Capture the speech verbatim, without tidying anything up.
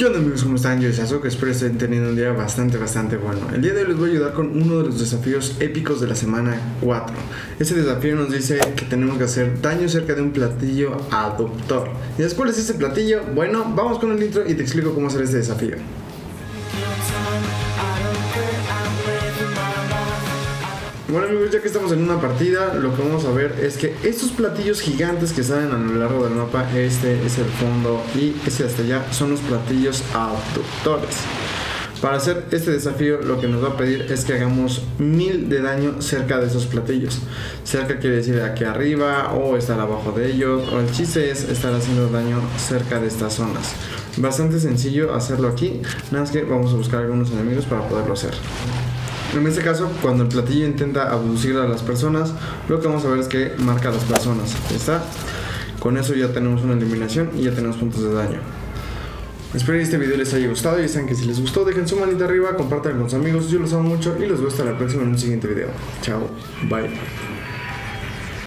¿Qué onda amigos? ¿Cómo están? Yo soy Sasuke, espero estén teniendo un día bastante bastante bueno. El día de hoy les voy a ayudar con uno de los desafíos épicos de la semana cuatro. Este desafío nos dice que tenemos que hacer daño cerca de un platillo aductor. ¿Y después es ese platillo? Bueno, vamos con el intro y te explico cómo hacer este desafío. Bueno amigos, ya que estamos en una partida, lo que vamos a ver es que estos platillos gigantes que salen a lo largo del mapa, este es el fondo y ese hasta allá, son los platillos abductores. Para hacer este desafío lo que nos va a pedir es que hagamos mil de daño cerca de esos platillos. Cerca quiere decir aquí arriba o estar abajo de ellos, o el chiste es estar haciendo daño cerca de estas zonas. Bastante sencillo hacerlo aquí, nada más que vamos a buscar algunos enemigos para poderlo hacer. En este caso, cuando el platillo intenta abducir a las personas, lo que vamos a ver es que marca a las personas. ¿Está? Con eso ya tenemos una eliminación y ya tenemos puntos de daño. Espero que este video les haya gustado y saben que si les gustó dejen su manita arriba, compartan con sus amigos, yo los amo mucho y los veo hasta la próxima en un siguiente video. Chao, bye.